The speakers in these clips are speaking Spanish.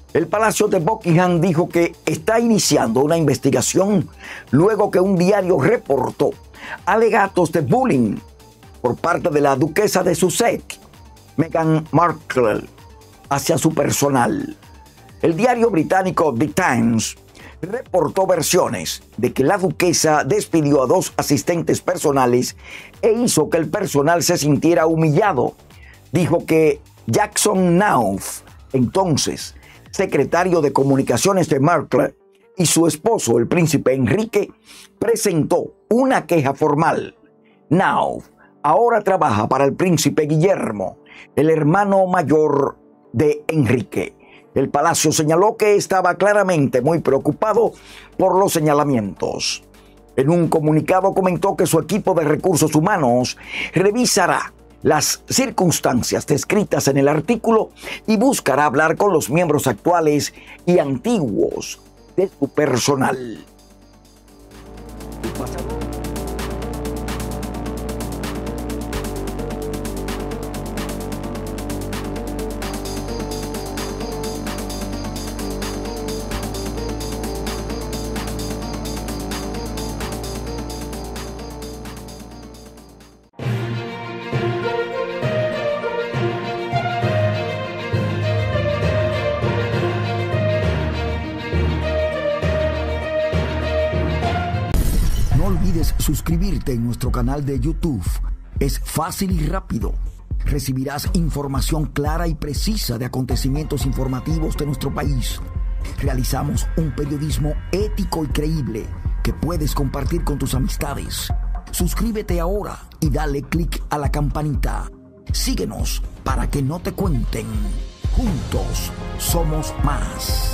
El Palacio de Buckingham dijo que está iniciando una investigación luego que un diario reportó alegatos de bullying por parte de la duquesa de Sussex, Meghan Markle, hacia su personal. El diario británico The Times reportó versiones de que la duquesa despidió a 2 asistentes personales e hizo que el personal se sintiera humillado. Dijo que Jackson Knauf, entonces secretario de Comunicaciones de Markle, y su esposo, el príncipe Enrique, presentó una queja formal. Knauf ahora trabaja para el príncipe Guillermo, el hermano mayor de Enrique. El palacio señaló que estaba claramente muy preocupado por los señalamientos. En un comunicado comentó que su equipo de recursos humanos revisará las circunstancias descritas en el artículo y buscará hablar con los miembros actuales y antiguos de su personal. Suscribirte en nuestro canal de YouTube. Es fácil y rápido. Recibirás información clara y precisa de acontecimientos informativos de nuestro país. Realizamos un periodismo ético y creíble que puedes compartir con tus amistades. Suscríbete ahora y dale clic a la campanita. Síguenos para que no te cuenten. Juntos somos más.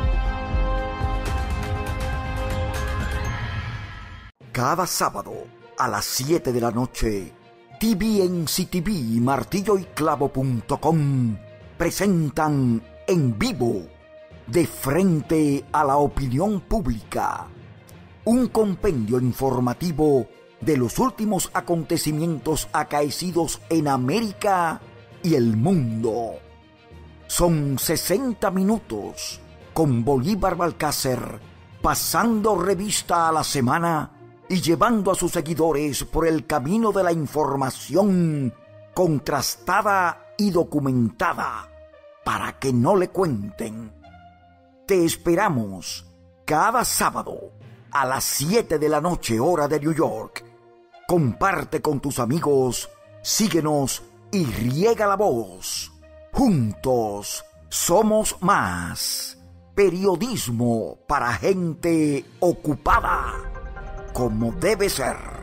Cada sábado a las 7 de la noche, TVNC-TV y martilloyclavo.com presentan en vivo, De Frente a la Opinión Pública, un compendio informativo de los últimos acontecimientos acaecidos en América y el mundo. Son 60 minutos con Bolívar Balcácer pasando revista a la semana y llevando a sus seguidores por el camino de la información contrastada y documentada para que no le cuenten. Te esperamos cada sábado a las 7 de la noche, hora de New York. Comparte con tus amigos, síguenos y riega la voz. Juntos somos más. Periodismo para gente ocupada, como debe ser.